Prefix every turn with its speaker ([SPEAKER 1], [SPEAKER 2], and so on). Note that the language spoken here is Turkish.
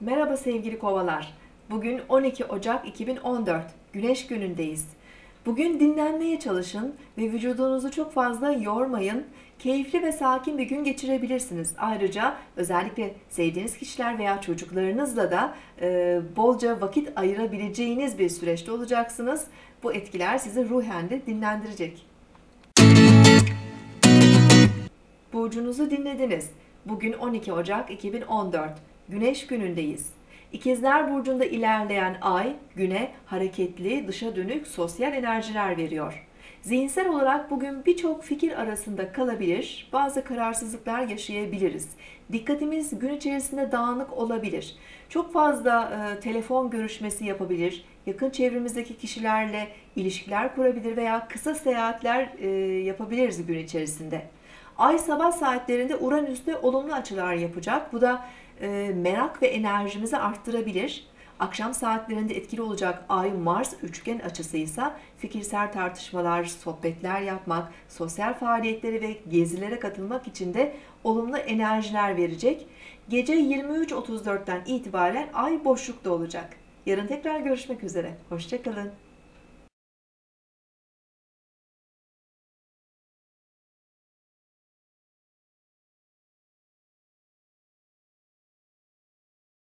[SPEAKER 1] Merhaba sevgili kovalar. Bugün 12 Ocak 2014. Güneş günündeyiz. Bugün dinlenmeye çalışın ve vücudunuzu çok fazla yormayın. Keyifli ve sakin bir gün geçirebilirsiniz. Ayrıca özellikle sevdiğiniz kişiler veya çocuklarınızla da bolca vakit ayırabileceğiniz bir süreçte olacaksınız. Bu etkiler sizi ruhen de dinlendirecek. Burcunuzu dinlediniz. Bugün 12 Ocak 2014. Güneş günündeyiz. İkizler Burcu'nda ilerleyen ay, güne hareketli, dışa dönük sosyal enerjiler veriyor. Zihinsel olarak bugün birçok fikir arasında kalabilir, bazı kararsızlıklar yaşayabiliriz. Dikkatimiz gün içerisinde dağınık olabilir. Çok fazla telefon görüşmesi yapabilir, yakın çevremizdeki kişilerle ilişkiler kurabilir veya kısa seyahatler yapabiliriz gün içerisinde. Ay sabah saatlerinde Uranüs'te olumlu açılar yapacak. Bu da merak ve enerjimizi arttırabilir. Akşam saatlerinde etkili olacak Ay-Mars üçgen açısıysa fikirsel tartışmalar, sohbetler yapmak, sosyal faaliyetlere ve gezilere katılmak için de olumlu enerjiler verecek. Gece 23.34'ten itibaren Ay boşlukta olacak. Yarın tekrar görüşmek üzere. Hoşça kalın.